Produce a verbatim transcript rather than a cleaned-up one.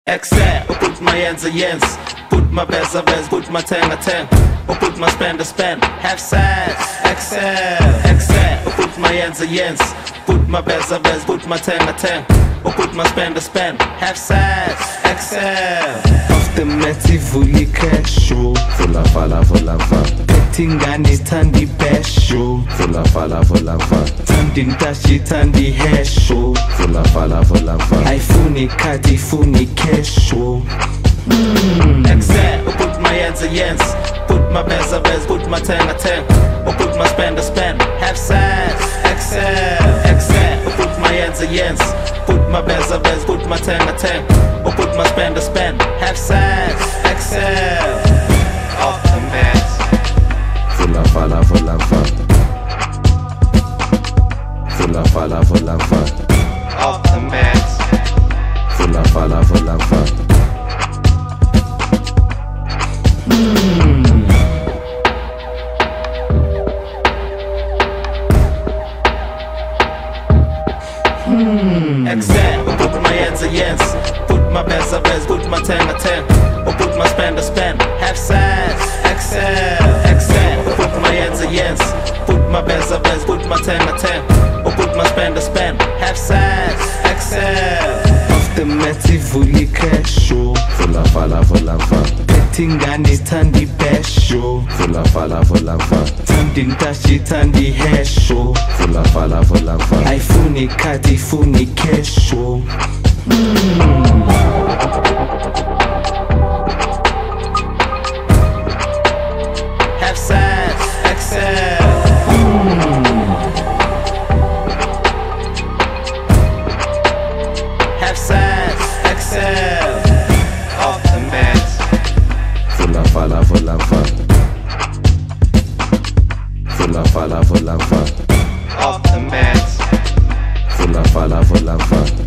Excel, put my hands a yens, put my best a best, put my ten a ten, or put my spend a spend, half size. Excel, Excel, put my hands a yens, put my best a best, put my ten a ten, or put my spend a spend, half size. Excel. Automatically cash show, Vola vala vola va, Tingani tandi best show, vola vala vola va, Tandin tashi tandi hair show, vola vala vola va, iPhone kati funi cash show. Excel, put my hands a yens, put my best a best, put my ten a ten, or put my spend a spend, half size. Excel, Excel, put my hands a yens, put my best a best, put my ten a ten, or put my spend a spend, half size. Excel. Off the mats. vola vala vola va, vola vala vola va, Off the mats. vola vala vola va. Excel, put my hands a yens, put my best a best, put my ten a ten, or put my spend a spend, half size. Excel, Excel, put my hands a yens, put my best a best, put my ten a ten, or put my spend a spend, half size. Excel. Automatically cash show, Vola vala vola va, Tingani tandi best show, vola vala vola va, Tandin tashi tandi hair show, vola vala vola va, iPhone kati funi cash show. Half size. Excel. Half size. Excel. Off the mats. vola vala vola va, vola vala vola va, Off the mats. vola vala vola va.